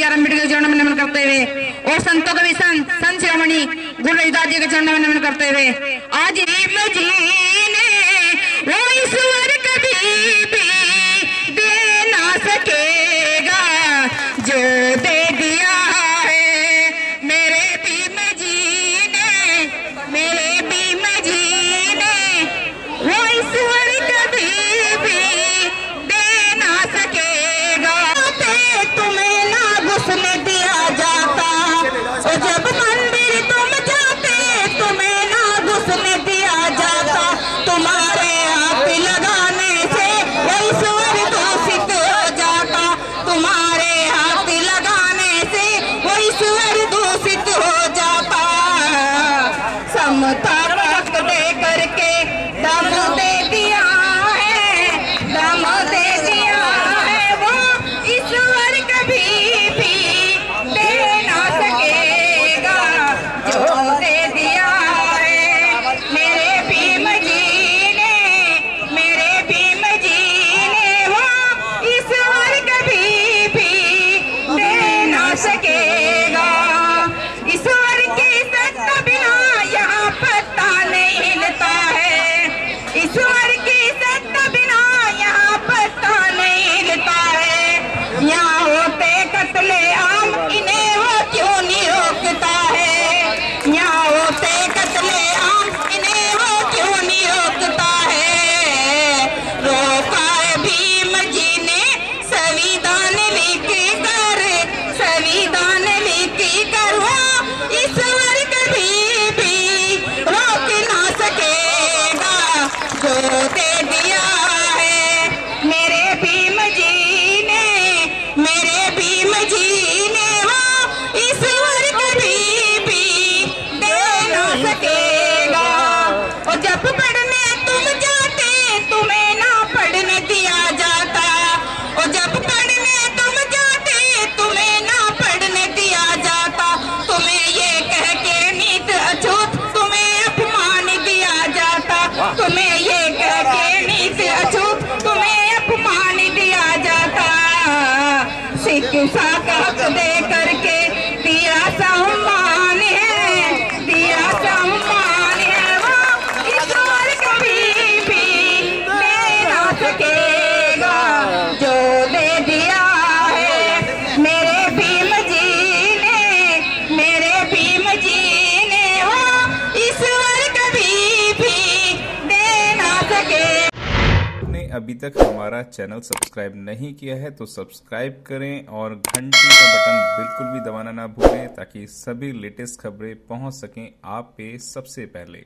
BR Ambedkar के चरणों में नमन करते हुए और संतों के भी संत शिरोमणि गुरु रविदास जी के चरणों में नमन करते हुए आज वो ईश्वर कभी भी दे ना सकेगा जो दे दिया है मेरे भीम जी ने, मेरे भीम जी ने, वो ईश्वर कभी भी दे ना सकेगा। तुम्हें ना घुसने दिया जाता और जब मंदिर तुम जाते तुम्हें ना घुसने दिया जाता, तुम्हारे हाथ लगाने से वो ईश्वर दूषित हो जाता, तुम्हारे हाथ लगाने से वो ईश्वर दूषित हो जाता। समता पक्ष दे करके दम दे दिया है, दम दे दिया है, वो ईश्वर कभी भी दे ना सकेगा जो दे दिया है मेरे भीम जी ने, मेरे भीम जी ने, वो ईश्वर कभी भी दे ना सकेगा। ईश्वर की सत्ता बिना यहाँ पता नहीं हिलता है, ईश्वर की सत्ता बिना यहाँ पता नहीं हिलता है। यहाँ होते कत्ले आम इन्हें वो क्यों नहीं रोकता है, यहाँ होते कत्ले आम इन्हें वो क्यों नहीं रोकता है। रोका है भीम जी ने संविधान लिख कर, संविधान लिख कर, वो ईश्वर कभी भी रोक ना सकेगा जो दे दिया है मेरे भीम जी ने, मेरे भीम जी ने, वो ईश्वर कभी भी दे ना सकेगा। और जब पढ़ने तुम जाते तुम्हें ना पढ़ने दिया जाता, और जब पढ़ने तुम जाते तुम्हें ना पढ़ने दिया जाता, तुम्हें ये कह के नीत अछूत तुम्हें अपमान दिया जाता, तुम्हें ये कह के नीत अछूत तुम्हें अपमान दिया जाता। शिक्षा का हक दे करके दिया सम्मान है, दिया सम्मान है, वो ईश्वर कभी भी दे ना सकेगा जो दे दिया है मेरे भीम जी ने, मेरे भीम जी ने, वो ईश्वर कभी भी दे ना सके। आपने अभी तक हमारा चैनल सब्सक्राइब नहीं किया है तो सब्सक्राइब करें और घंटी का बटन बिल्कुल भी दबाना ना भूलें ताकि सभी लेटेस्ट खबरें पहुंच सकें आप पे सबसे पहले।